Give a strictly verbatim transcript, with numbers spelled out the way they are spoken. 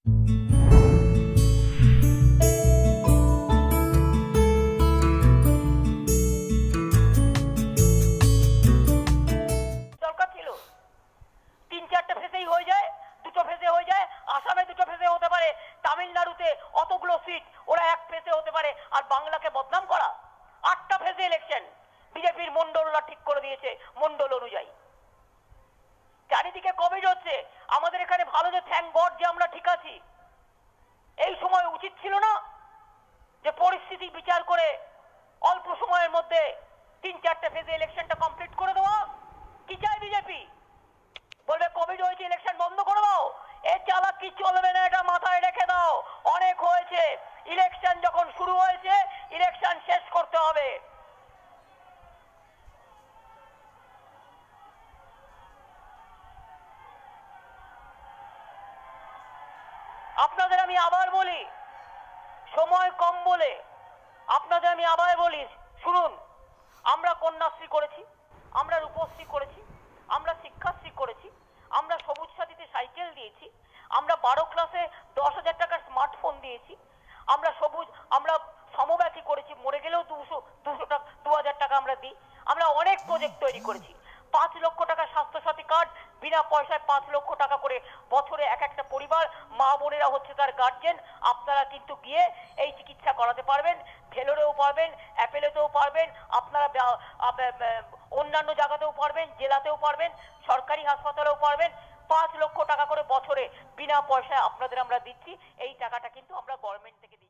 আপনাদের আমি আবার বলি, সময় কম বলে আপনাদের আমি আবার বলি, শুনুন, আমরা কন্যাশ্রী করেছি, আমরা রূপশ্রী করেছি, আমরা শিক্ষাশ্রী করেছি, আমরা সবুজ সাথীতে সাইকেল দিয়েছি, আমরা বারো ক্লাসে দশ হাজার টাকার স্মার্টফোন দিয়েছি, আমরা সবুজ আমরা সমব্যাথী করেছি, মরে গেলেও দুশো দুশো টাকা দু হাজার টাকা আমরা দিই। আমরা অনেক প্রজেক্ট তৈরি করেছি। পাঁচ লক্ষ টাকা স্বাস্থ্যসাথী কার্ড, বিনা পয়সায় পাঁচ লক্ষ টাকা করে বছরে এক একটা পরিবার, মা বোনেরা হচ্ছে তার গার্জেন, আপনারা কিন্তু গিয়ে এই চিকিৎসা করাতে পারবেন। ভেলোরেও পারবেন, অ্যাপেলেতেও পারবেন, আপনারা অন্যান্য জায়গাতেও পারবেন, জেলাতেও পারবেন, সরকারি হাসপাতালেও পারবেন। পাঁচ লক্ষ টাকা করে বছরে বিনা পয়সায় আপনাদের আমরা দিচ্ছি। এই টাকাটা কিন্তু আমরা গভর্নমেন্ট থেকে দিচ্ছি।